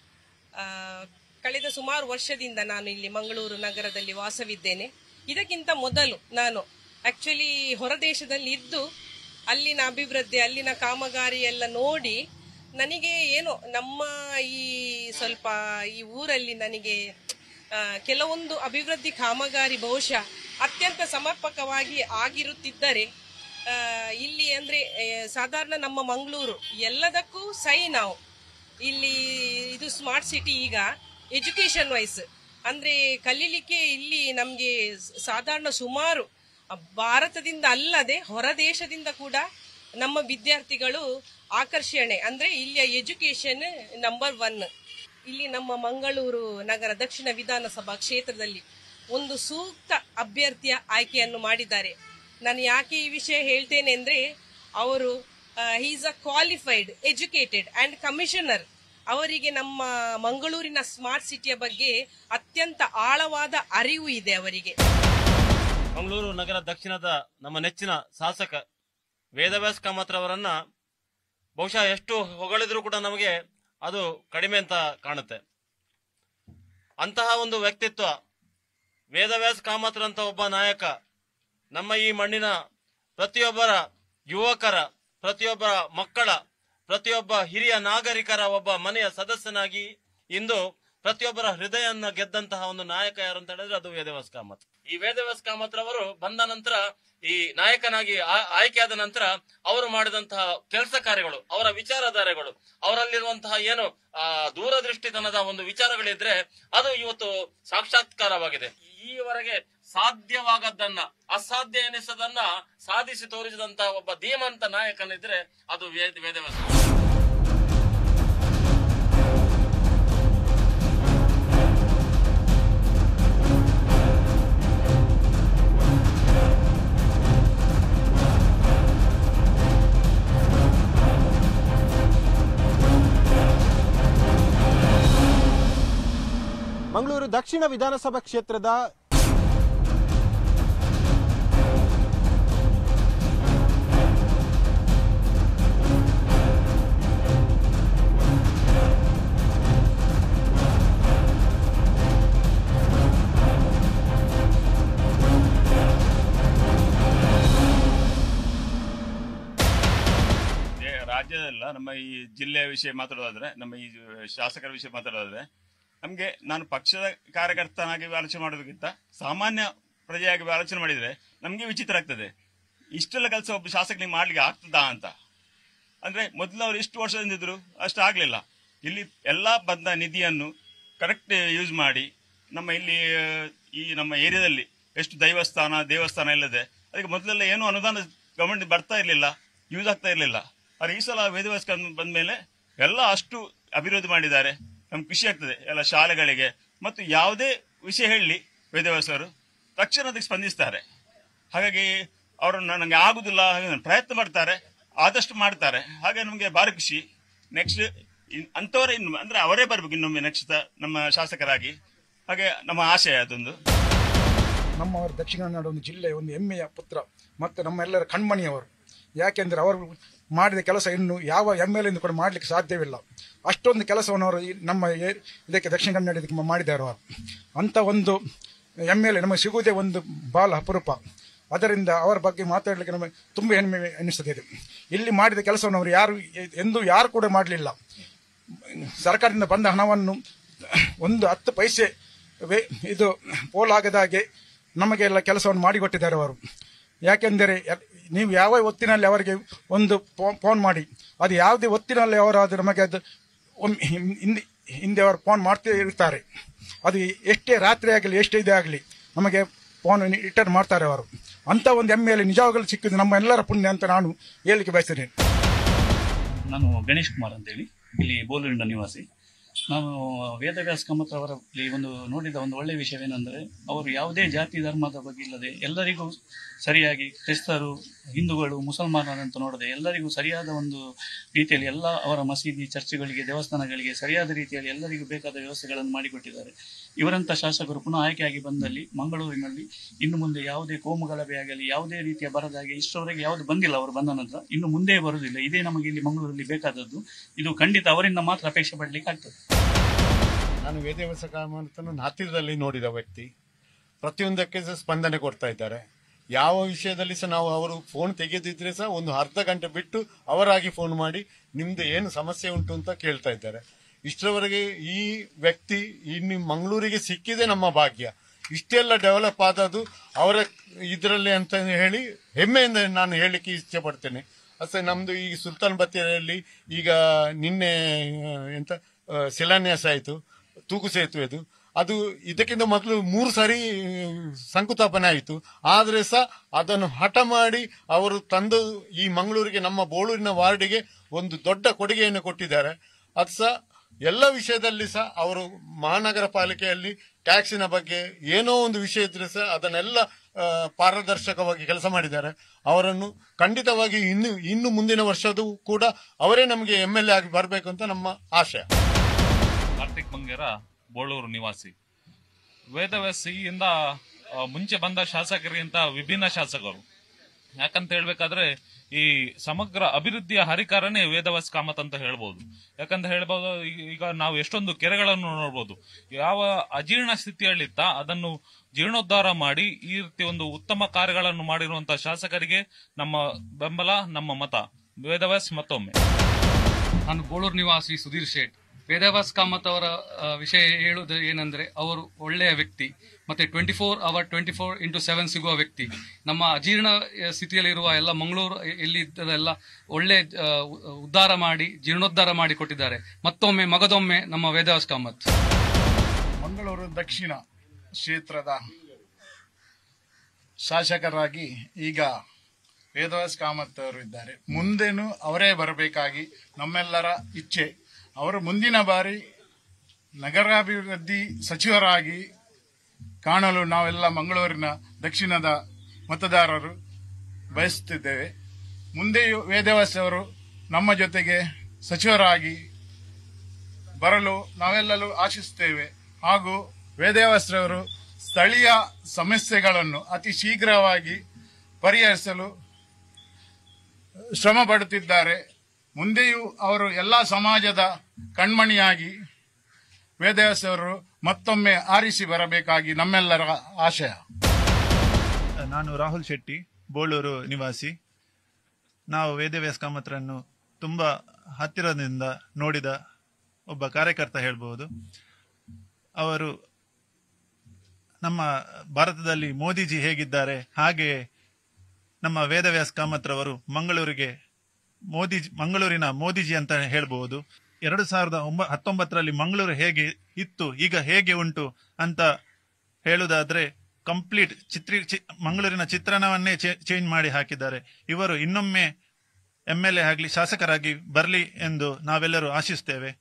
ಕಳೆದ ಸುಮಾರು ವರ್ಷದಿಂದ ನಾನು ಇಲ್ಲಿ ಮಂಗಳೂರು ನಗರದಲ್ಲಿ ವಾಸವಿದ್ದೇನೆ. ಇದಕ್ಕಿಂತ ಮೊದಲು ನಾನು ಆಕ್ಚುಲಿ ಹೊರದೇಶದಲ್ಲಿ ಇದ್ದು ಅಲ್ಲಿನ ಅಭಿವೃದ್ಧಿ, ಅಲ್ಲಿನ ಕಾಮಗಾರಿ ಎಲ್ಲ ನೋಡಿ ನನಗೆ ಏನೋ ನಮ್ಮ ಸ್ವಲ್ಪ ಈ ಊರಲ್ಲಿ ನನಗೆ ಕೆಲವೊಂದು ಅಭಿವೃದ್ಧಿ ಕಾಮಗಾರಿ ಬಹುಶಃ ಅತ್ಯಂತ ಸಮರ್ಪಕವಾಗಿ ಆಗಿರುತ್ತಿದ್ದರೆ ಇಲ್ಲಿ ಅಂದರೆ ಸಾಧಾರಣ ನಮ್ಮ ಮಂಗಳೂರು ಎಲ್ಲದಕ್ಕೂ ನಾವು ಇಲ್ಲಿ ಇದು ಸ್ಮಾರ್ಟ್ ಸಿಟಿ ಈಗ ಎಜುಕೇಶನ್ ವೈಸ್ ಅಂದರೆ ಕಲೀಲಿಕ್ಕೆ ಇಲ್ಲಿ ನಮಗೆ ಸಾಧಾರಣ ಸುಮಾರು ಭಾರತದಿಂದ ಅಲ್ಲದೆ ಹೊರ ದೇಶದಿಂದ ಕೂಡ ನಮ್ಮ ವಿದ್ಯಾರ್ಥಿಗಳು ಆಕರ್ಷಣೆ ಅಂದರೆ ಇಲ್ಲಿಯ ಎಜುಕೇಶನ್ ನಂಬರ್ 1. ಇಲ್ಲಿ ನಮ್ಮ ಮಂಗಳೂರು ನಗರ ದಕ್ಷಿಣ ವಿಧಾನಸಭಾ ಕ್ಷೇತ್ರದಲ್ಲಿ ಒಂದು ಸೂಕ್ತ ಅಭ್ಯರ್ಥಿಯ ಆಯ್ಕೆಯನ್ನು ಮಾಡಿದ್ದಾರೆ. ನಾನು ಯಾಕೆ ಈ ವಿಷಯ ಹೇಳ್ತೇನೆ ಅಂದರೆ ಅವರು is a qualified, educated and commissioner. ಅವರಿಗೆ ನಮ್ಮ ಮಂಗಳೂರಿನ ಸ್ಮಾರ್ಟ್ ಸಿಟಿಯ ಬಗ್ಗೆ ಅತ್ಯಂತ ಆಳವಾದ ಅರಿವು ಇದೆ ಅವರಿಗೆ. ಮಂಗಳೂರು ನಗರ ದಕ್ಷಿಣದ ನಮ್ಮ ನೆಚ್ಚಿನ ಶಾಸಕ ವೇದವ್ಯಾಸ್ ಕಾಮತ್ರವರನ್ನ ಬಹುಶಃ ಎಷ್ಟು ಹೊಗಳಿದ್ರೂ ಕೂಡ ನಮಗೆ ಅದು ಕಡಿಮೆ ಅಂತ ಕಾಣುತ್ತೆ. ಅಂತಹ ಒಂದು ವ್ಯಕ್ತಿತ್ವ ವೇದವ್ಯಾಸ್ ಕಾಮತ್ರ ಅಂತ ಒಬ್ಬ ನಾಯಕ ನಮ್ಮ ಈ ಮಣ್ಣಿನ ಪ್ರತಿಯೊಬ್ಬರ ಯುವಕರ, ಪ್ರತಿಯೊಬ್ಬರ ಮಕ್ಕಳ, ಪ್ರತಿಯೊಬ್ಬ ಹಿರಿಯ ನಾಗರಿಕರ ಒಬ್ಬ ಮನೆಯ ಸದಸ್ಯನಾಗಿ ಇಂದು ಪ್ರತಿಯೊಬ್ಬರ ಹೃದಯನ್ನ ಗೆದ್ದಂತಹ ಒಂದು ನಾಯಕ ಯಾರು ಅಂತ ಹೇಳಿದ್ರೆ ಅದು ವೇದವ್ಯಾಸ್ ಕಾಮತ್. ಈ ವೇದವ್ಯಾಸ್ ಕಾಮತ್ ರವರು ಬಂದ ನಂತರ, ಈ ನಾಯಕನಾಗಿ ಆಯ್ಕೆಯಾದ ನಂತರ ಅವರು ಮಾಡಿದಂತಹ ಕೆಲಸ ಕಾರ್ಯಗಳು, ಅವರ ವಿಚಾರಧಾರೆಗಳು, ಅವರಲ್ಲಿರುವಂತಹ ಏನು ದೂರದೃಷ್ಟಿತನದ ಒಂದು ವಿಚಾರಗಳಿದ್ರೆ ಅದು ಇವತ್ತು ಸಾಕ್ಷಾತ್ಕಾರವಾಗಿದೆ. ಈವರೆಗೆ ಸಾಧ್ಯವಾಗದ್ದನ್ನ, ಅಸಾಧ್ಯ ಎನಿಸದನ್ನ ಸಾಧಿಸಿ ತೋರಿಸಿದಂತಹ ಒಬ್ಬ ಧೀಮಂತ ನಾಯಕನಿದ್ರೆ ಅದು ವೇದವ್ಯಾಸ. ಮಂಗಳೂರು ದಕ್ಷಿಣ ವಿಧಾನಸಭಾ ಕ್ಷೇತ್ರದ ರಾಜ್ಯದಲ್ಲ, ನಮ್ಮ ಈ ಜಿಲ್ಲೆಯ ವಿಷಯ ಮಾತಾಡೋದಾದ್ರೆ, ನಮ್ಮ ಈ ಶಾಸಕರ ವಿಷಯ ಮಾತಾಡೋದಾದ್ರೆ, ನಮ್ಗೆ ನಾನು ಪಕ್ಷದ ಕಾರ್ಯಕರ್ತನಾಗಿ ಆಲೋಚನೆ ಮಾಡೋದಕ್ಕಿಂತ ಸಾಮಾನ್ಯ ಪ್ರಜೆಯಾಗಿ ಆಲೋಚನೆ ಮಾಡಿದ್ರೆ ನಮ್ಗೆ ವಿಚಿತ್ರ ಆಗ್ತದೆ. ಇಷ್ಟೆಲ್ಲ ಕೆಲಸ ಒಬ್ಬ ಶಾಸಕನಿಗೆ ಮಾಡ್ಲಿಕ್ಕೆ ಆಗ್ತದಾ ಅಂತ. ಅಂದ್ರೆ ಮೊದಲು ಅವ್ರು ಎಷ್ಟು ವರ್ಷದಿಂದ ಇದ್ರು ಅಷ್ಟು ಆಗ್ಲಿಲ್ಲ. ಇಲ್ಲಿ ಎಲ್ಲಾ ಬಂದ ನಿಧಿಯನ್ನು ಕರೆಕ್ಟ್ ಯೂಸ್ ಮಾಡಿ ನಮ್ಮ ಇಲ್ಲಿ ಈ ನಮ್ಮ ಏರಿಯಾದಲ್ಲಿ ಎಷ್ಟು ದೇವಸ್ಥಾನ ಇಲ್ಲದೆ ಅದಕ್ಕೆ ಮೊದಲೆಲ್ಲ ಏನು ಅನುದಾನ ಗವರ್ಮೆಂಟ್ ಬರ್ತಾ ಇರ್ಲಿಲ್ಲ, ಯೂಸ್ ಆಗ್ತಾ ಇರ್ಲಿಲ್ಲ. ಆದ್ರೆ ಈ ಸಲ ವೇದವ್ಯಾಸ್ ಬಂದ ಮೇಲೆ ಎಲ್ಲ ಅಷ್ಟು ಅಭಿವೃದ್ಧಿ ಮಾಡಿದ್ದಾರೆ. ನಮ್ಗೆ ಖುಷಿ ಆಗ್ತದೆ. ಎಲ್ಲ ಶಾಲೆಗಳಿಗೆ ಮತ್ತು ಯಾವುದೇ ವಿಷಯ ಹೇಳಿ ವೇದವ್ಯಾಸ್ ಅವರು ತಕ್ಷಣ ಅದಕ್ಕೆ ಸ್ಪಂದಿಸ್ತಾರೆ. ಹಾಗಾಗಿ ಅವರನ್ನು ನನಗೆ ಆಗುದಿಲ್ಲ, ಪ್ರಯತ್ನ ಮಾಡ್ತಾರೆ, ಆದಷ್ಟು ಮಾಡ್ತಾರೆ. ಹಾಗೆ ನಮಗೆ ಭಾರಿ ಖುಷಿ. ನೆಕ್ಸ್ಟ್ ಅಂತವರೇ ಇನ್ನು ಅಂದ್ರೆ ಅವರೇ ಬರ್ಬೇಕು ಇನ್ನೊಮ್ಮೆ ನೆಕ್ಸ್ಟ್ ನಮ್ಮ ಶಾಸಕರಾಗಿ. ಹಾಗೆ ನಮ್ಮ ಆಶಯ ಅದೊಂದು. ನಮ್ಮವರು ದಕ್ಷಿಣ ಕನ್ನಡ ಒಂದು ಜಿಲ್ಲೆಯ ಒಂದು ಹೆಮ್ಮೆಯ ಪುತ್ರ ಮತ್ತು ನಮ್ಮೆಲ್ಲರ ಕಣ್ಮಣಿಯವರು. ಯಾಕೆಂದರೆ ಅವರು ಮಾಡಿದ ಕೆಲಸ ಇನ್ನು ಯಾವ MLA ಇಂದ ಕೂಡ ಮಾಡಲಿಕ್ಕೆ ಸಾಧ್ಯವಿಲ್ಲ. ಅಷ್ಟೊಂದು ಕೆಲಸವನ್ನು ಅವರು ನಮ್ಮ ಇದಕ್ಕೆ ದಕ್ಷಿಣ ಕನ್ನಡ ಇದಕ್ಕೆ ಮಾಡಿದ್ದಾರೆ. ಅವರು ಅಂಥ ಒಂದು MLA ನಮಗೆ ಸಿಗುವುದೇ ಒಂದು ಬಹಳ ಅಪರೂಪ. ಅದರಿಂದ ಅವರ ಬಗ್ಗೆ ಮಾತಾಡಲಿಕ್ಕೆ ನಮಗೆ ತುಂಬ ಹೆಮ್ಮೆ ಎನಿಸುತ್ತದೆ. ಇಲ್ಲಿ ಮಾಡಿದ ಕೆಲಸವನ್ನು ಅವರು ಯಾರು ಕೂಡ ಮಾಡಲಿಲ್ಲ. ಸರ್ಕಾರದಿಂದ ಬಂದ ಹಣವನ್ನು ಒಂದು 10 ಪೈಸೆ ಇದು ಪೋಲಾಗದಾಗೆ ನಮಗೆಲ್ಲ ಕೆಲಸವನ್ನು ಮಾಡಿಕೊಟ್ಟಿದ್ದಾರೆ ಅವರು. ಯಾಕೆಂದರೆ ನೀವು ಯಾವ ಹೊತ್ತಿನಲ್ಲಿ ಅವರಿಗೆ ಒಂದು ಫೋನ್ ಮಾಡಿ, ಅದು ಯಾವುದೇ ಹೊತ್ತಿನಲ್ಲಿ ಅವರಾದರೂ ನಮಗೆ ಅದು ಹಿಂದೆ ಅವರು ಫೋನ್ ಮಾಡ್ತಾ ಇರ್ತಾರೆ. ಅದು ಎಷ್ಟೇ ರಾತ್ರಿ ಆಗಲಿ ಎಷ್ಟೇ ಇದೇ ಆಗಲಿ ನಮಗೆ ಫೋನ್ ರಿಟರ್ನ್ ಮಾಡ್ತಾರೆ ಅವರು. ಅಂಥ ಒಂದು MLA ನಿಜವಾಗಲೂ ಸಿಕ್ಕಿದ್ದು ನಮ್ಮ ಎಲ್ಲರ ಪುಣ್ಯ ಅಂತ ನಾನು ಹೇಳಲಿಕ್ಕೆ ಬಯಸ್ತೇನೆ. ನಾನು ಗಣೇಶ್ ಕುಮಾರ್ ಅಂತೇಳಿ ಇಲ್ಲಿ ಬೋಲೂರಿನ ನಿವಾಸಿ. ನಾನು ವೇದವ್ಯಾಸ ಕಾಮತ್ ಅವರಲ್ಲಿ ನೋಡಿದ ಒಂದು ಒಳ್ಳೆಯ ವಿಷಯವೇನೆಂದರೆ ಅವರು ಯಾವುದೇ ಜಾತಿ ಧರ್ಮದ ಬಗ್ಗೆ ಇಲ್ಲದೆ ಎಲ್ಲರಿಗೂ ಸರಿಯಾಗಿ ಕ್ರೈಸ್ತರು, ಹಿಂದೂಗಳು, ಮುಸಲ್ಮಾನರಂತ ನೋಡದೆ ಎಲ್ಲರಿಗೂ ಸರಿಯಾದ ಒಂದು ರೀತಿಯಲ್ಲಿ ಎಲ್ಲ ಅವರ ಮಸೀದಿ, ಚರ್ಚ್ಗಳಿಗೆ, ದೇವಸ್ಥಾನಗಳಿಗೆ ಸರಿಯಾದ ರೀತಿಯಲ್ಲಿ ಎಲ್ಲರಿಗೂ ಬೇಕಾದ ವ್ಯವಸ್ಥೆಗಳನ್ನು ಮಾಡಿಕೊಟ್ಟಿದ್ದಾರೆ. ಇವರಂಥ ಶಾಸಕರು ಪುನಃ ಆಯ್ಕೆಯಾಗಿ ಬಂದಲ್ಲಿ ಮಂಗಳೂರಿನಲ್ಲಿ ಇನ್ನು ಮುಂದೆ ಯಾವುದೇ ಕೋಮುಗಲಭೆ ಆಗಲಿ, ಯಾವುದೇ ರೀತಿಯ ಬರದಾಗಿ ಇಷ್ಟರವರೆಗೆ ಯಾವುದು ಬಂದಿಲ್ಲ. ಅವರು ಬಂದ ನಂತರ ಇನ್ನು ಮುಂದೆ ಬರುವುದಿಲ್ಲ. ಇದೇ ನಮಗೆ ಇಲ್ಲಿ ಮಂಗಳೂರಲ್ಲಿ ಬೇಕಾದದ್ದು. ಇದು ಖಂಡಿತ ಅವರಿಂದ ಮಾತ್ರ ಅಪೇಕ್ಷೆ ಪಡಲಿಕ್ಕೆ ಆಗ್ತದೆ. ನಾನು ವೇದವ್ಯಾಸ ಕಾಮತನನ್ನು ಹತ್ತಿರದಲ್ಲಿ ನೋಡಿದ ವ್ಯಕ್ತಿ. ಪ್ರತಿಯೊಂದಕ್ಕೆ ಸಹ ಸ್ಪಂದನೆ ಕೊಡ್ತಾ ಇದ್ದಾರೆ. ಯಾವ ವಿಷಯದಲ್ಲಿ ಸಹ ನಾವು ಅವರು ಫೋನ್ ತೆಗೆದಿದ್ರೆ ಸಹ ಒಂದು ಅರ್ಧ ಗಂಟೆ ಬಿಟ್ಟು ಅವರಾಗಿ ಫೋನ್ ಮಾಡಿ ನಿಮ್ದು ಏನು ಸಮಸ್ಯೆ ಉಂಟು ಅಂತ ಕೇಳ್ತಾ ಇದ್ದಾರೆ. ಇಷ್ಟರವರೆಗೆ ಈ ವ್ಯಕ್ತಿ ಇನ್ನು ಮಂಗಳೂರಿಗೆ ಸಿಕ್ಕಿದೆ ನಮ್ಮ ಭಾಗ್ಯ. ಇಷ್ಟೆಲ್ಲ ಡೆವಲಪ್ ಆದದ್ದು ಅವರ ಇದರಲ್ಲಿ ಅಂತ ಹೇಳಿ ಹೆಮ್ಮೆಯಿಂದ ನಾನು ಹೇಳಲಿಕ್ಕೆ ಇಚ್ಛೆ ಪಡ್ತೇನೆ. ಅಷ್ಟೇ ನಮ್ದು ಈ ಸುಲ್ತಾನ್ ಬತ್ತೇರಿಯಲ್ಲಿ ಈಗ ನಿನ್ನೆ ಎಂತ ಶಿಲಾನ್ಯಾಸ ಆಯಿತು, ತೂಗು ಸೇತುವೆದು. ಅದು ಇದಕ್ಕಿಂತ ಮೊದಲು 3 ಸಾರಿ ಶಂಕುಸ್ಥಾಪನೆ ಆಯಿತು. ಆದರೆ ಸಹ ಅದನ್ನು ಹಠ ಮಾಡಿ ಅವರು ತಂದು ಈ ಮಂಗಳೂರಿಗೆ, ನಮ್ಮ ಬೋಳೂರಿನ ವಾರ್ಡಿಗೆ ಒಂದು ದೊಡ್ಡ ಕೊಡುಗೆಯನ್ನು ಕೊಟ್ಟಿದ್ದಾರೆ. ಅದು ಸಹ ಎಲ್ಲ ವಿಷಯದಲ್ಲಿ ಸಹ ಅವರು ಮಹಾನಗರ ಪಾಲಿಕೆಯಲ್ಲಿ ಟ್ಯಾಕ್ಸಿನ ಬಗ್ಗೆ ಏನೋ ಒಂದು ವಿಷಯ ಇದ್ರೆ ಸಹ ಅದನ್ನೆಲ್ಲ ಪಾರದರ್ಶಕವಾಗಿ ಕೆಲಸ ಮಾಡಿದ್ದಾರೆ. ಅವರನ್ನು ಖಂಡಿತವಾಗಿ ಇನ್ನು ಮುಂದಿನ ವರ್ಷದೂ ಕೂಡ ಅವರೇ ನಮಗೆ MLA ಆಗಿ ಬರಬೇಕು ಅಂತ ನಮ್ಮ ಆಶಯ. ಕಾರ್ತಿಕ್ ಮಂಗೇರ, ಬೋಳೂರು ನಿವಾಸಿ. ವೇದವ್ಯಾಸಿಯಿಂದ ಮುಂಚೆ ಬಂದ ಶಾಸಕರಿಗಿಂತ ವಿಭಿನ್ನ ಶಾಸಕರು. ಯಾಕಂತ ಹೇಳ್ಬೇಕಾದ್ರೆ ಈ ಸಮಗ್ರ ಅಭಿವೃದ್ಧಿಯ ಹರಿಕಾರನೇ ವೇದವ್ಯಾಸ ಕಾಮತ್ ಅಂತ ಹೇಳ್ಬೋದು. ಯಾಕಂತ ಹೇಳ್ಬೋದು, ಈಗ ನಾವು ಎಷ್ಟೊಂದು ಕೆರೆಗಳನ್ನು ನೋಡ್ಬೋದು. ಯಾವ ಅಜೀರ್ಣ ಸ್ಥಿತಿಯಲ್ಲಿತ್ತ ಅದನ್ನು ಜೀರ್ಣೋದ್ಧಾರ ಮಾಡಿ ಈ ರೀತಿ ಒಂದು ಉತ್ತಮ ಕಾರ್ಯಗಳನ್ನು ಮಾಡಿರುವಂತಹ ಶಾಸಕರಿಗೆ ನಮ್ಮ ಬೆಂಬಲ, ನಮ್ಮ ಮತ. ವೇದವ್ಯಾಸ್ ಮತ್ತೊಮ್ಮೆ. ನಾನು ಬೋಳೂರು ನಿವಾಸಿ ಸುಧೀರ್ ಶೇಟ್. ವೇದವ್ಯಾಸ ಕಾಮತ್ ಅವರ ವಿಷಯ ಹೇಳುವುದು ಏನಂದ್ರೆ, ಅವರು ಒಳ್ಳೆಯ ವ್ಯಕ್ತಿ, ಮತ್ತೆ 24/7 ಸಿಗುವ ವ್ಯಕ್ತಿ. ನಮ್ಮ ಅಜೀರ್ಣ ಸ್ಥಿತಿಯಲ್ಲಿರುವ ಎಲ್ಲ ಮಂಗಳೂರು ಎಲ್ಲಿ ಇದ್ದದೆಲ್ಲ ಒಳ್ಳೆ ಉದ್ಧಾರ ಮಾಡಿ, ಜೀರ್ಣೋದ್ಧಾರ ಮಾಡಿ ಕೊಟ್ಟಿದ್ದಾರೆ. ಮತ್ತೊಮ್ಮೆ ಮಗದೊಮ್ಮೆ ನಮ್ಮ ವೇದವ್ಯಾಸ ಕಾಮತ್. ಮಂಗಳೂರು ದಕ್ಷಿಣ ಕ್ಷೇತ್ರದ ಶಾಸಕರಾಗಿ ಈಗ ವೇದವ್ಯಾಸ ಕಾಮತ್ ಅವರು ಇದ್ದಾರೆ. ಮುಂದೇನು ಅವರೇ ಬರಬೇಕಾಗಿ ನಮ್ಮೆಲ್ಲರ ಇಚ್ಛೆ. ಅವರು ಮುಂದಿನ ಬಾರಿ ನಗರಾಭಿವೃದ್ಧಿ ಸಚಿವರಾಗಿ ಕಾಣಲು ನಾವೆಲ್ಲ ಮಂಗಳೂರಿನ ದಕ್ಷಿಣದ ಮತದಾರರು ಬಯಸುತ್ತಿದ್ದೇವೆ. ಮುಂದೆಯೂ ವೇದವ್ಯಾಸ ಅವರು ನಮ್ಮ ಜೊತೆಗೆ ಸಚಿವರಾಗಿ ಬರಲು ನಾವೆಲ್ಲರೂ ಆಶಿಸುತ್ತೇವೆ. ಹಾಗೂ ವೇದವ್ಯಾಸರವರು ಸ್ಥಳೀಯ ಸಮಸ್ಯೆಗಳನ್ನು ಅತಿ ಶೀಘ್ರವಾಗಿ ಪರಿಹರಿಸಲು ಶ್ರಮ ಪಡುತ್ತಿದ್ದಾರೆ. ಮುಂದೆಯೂ ಅವರು ಎಲ್ಲ ಸಮಾಜದ ಕಣ್ಮಣಿಯಾಗಿ ವೇದವ್ಯಾಸ ಅವರು ಮತ್ತೊಮ್ಮೆ ಆರಿಸಿ ಬರಬೇಕಾಗಿ ನಮ್ಮೆಲ್ಲರ ಆಶಯ. ನಾನು ರಾಹುಲ್ ಶೆಟ್ಟಿ, ಬೋಳೂರು ನಿವಾಸಿ. ನಾವು ವೇದವ್ಯಾಸ ಕಾಮತ್ರನ್ನು ತುಂಬ ಹತ್ತಿರದಿಂದ ನೋಡಿದ ಒಬ್ಬ ಕಾರ್ಯಕರ್ತ ಹೇಳ್ಬೋದು. ಅವರು ನಮ್ಮ ಭಾರತದಲ್ಲಿ ಮೋದಿಜಿ ಹೇಗಿದ್ದಾರೆ ಹಾಗೆ ನಮ್ಮ ವೇದವ್ಯಾಸ ಕಾಮತ್ರವರು ಮಂಗಳೂರಿನ ಮೋದಿಜಿ ಅಂತ ಹೇಳ್ಬಹುದು. 2019ರಲ್ಲಿ ಮಂಗಳೂರು ಹೇಗೆ ಇತ್ತು, ಈಗ ಹೇಗೆ ಉಂಟು ಅಂತ ಹೇಳುವುದಾದ್ರೆ ಕಂಪ್ಲೀಟ್ ಮಂಗಳೂರಿನ ಚಿತ್ರಣವನ್ನೇ ಚೇಂಜ್ ಮಾಡಿ ಹಾಕಿದ್ದಾರೆ. ಇವರು ಇನ್ನೊಮ್ಮೆ MLA ಆಗಲಿ, ಶಾಸಕರಾಗಿ ಬರಲಿ ಎಂದು ನಾವೆಲ್ಲರೂ ಆಶಿಸ್ತೇವೆ.